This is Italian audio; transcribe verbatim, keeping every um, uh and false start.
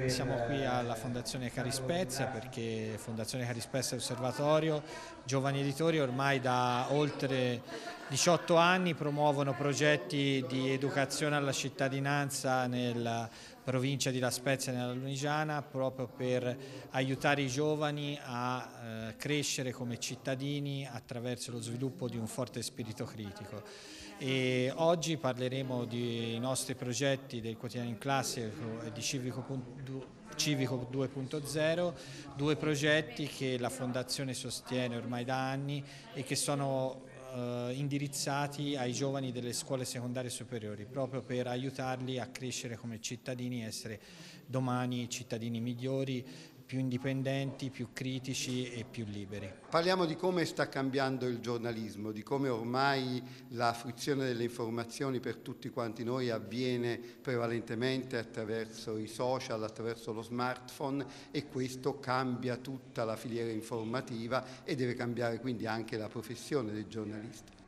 Siamo qui alla Fondazione Carispezia perché Fondazione Carispezia Osservatorio, giovani editori ormai da oltre diciotto anni promuovono progetti di educazione alla cittadinanza nella provincia di La Spezia e nella Lunigiana proprio per aiutare i giovani a eh, crescere come cittadini attraverso lo sviluppo di un forte spirito critico. E oggi parleremo dei nostri progetti del quotidiano in classe e di Civico due punto zero, due progetti che la Fondazione sostiene ormai da anni e che sono eh, indirizzati ai giovani delle scuole secondarie superiori, proprio per aiutarli a crescere come cittadini e essere domani cittadini migliori, più indipendenti, più critici e più liberi. Parliamo di come sta cambiando il giornalismo, di come ormai la fruizione delle informazioni per tutti quanti noi avviene prevalentemente attraverso i social, attraverso lo smartphone, e questo cambia tutta la filiera informativa e deve cambiare quindi anche la professione del giornalista.